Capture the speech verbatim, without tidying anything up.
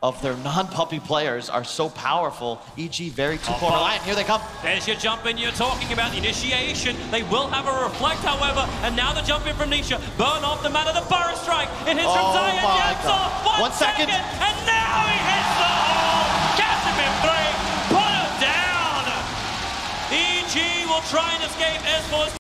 of their non-puppy players are so powerful. E G very two-point reliant. Here they come. There's your jump in you're talking about, the initiation. They will have a reflect, however, and now the jump in from Nisha. Burn off the man of the Burrow strike. It hits Oh from Zion Yapzor. One, One second. second. And now he hits the hole. Gets him in three. Put him down. E G will try and escape S four's